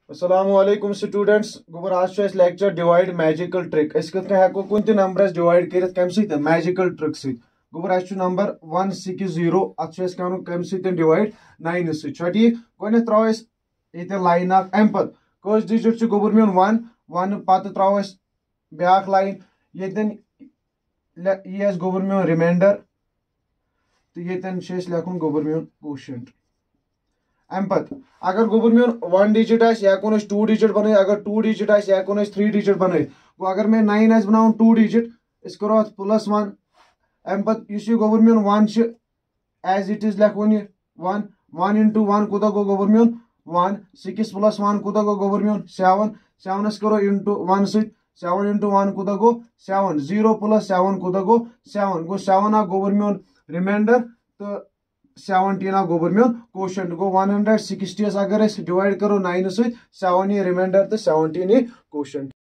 अस्सलामुअलैकुम स्टूडेंट्स गोबर आज लेक्चर डिवाइड मैजिकल ट्रिक हेको कुन ते नंबरस डिवाइड कर कम मैजिकल ट्रिक गोबर नंबर 160 अत कम डिवाइड 9 सह ठीक गो त्रो ये लाइन अम पे कस डिजिट गोबर मोन 1 पत त्रो ब्या लाइन ये गोबर मोन रिमाइंडर तो ये लेखुन गोबर मोन कोशेंट अम पत अगर गोबर मोन 1 डिजिट यह 2 डिजिट बन अगर 2 डिजिट यह 3 डिजिट बन गो अगर मे 9 बना 2 डिजिट करो +1 अम पत गोबर मोन 1 एज इट इज लेखन ये 1 1 into 1 कूदा गो गोबर मोन 1 6 + 1 कूदा गो गोबर मोन 7 7 करो into 1 7 into 1 कूदा गो 7 0 + 7 कूदा गो 7 गो 7 आ गोबर मोन रिमाइंडर तो 17 गोबर मोन कोशेंट गो 160 अगर डिवाइड करो 9 7 ये रिमाइंडर तो 17 ये कोशेंट।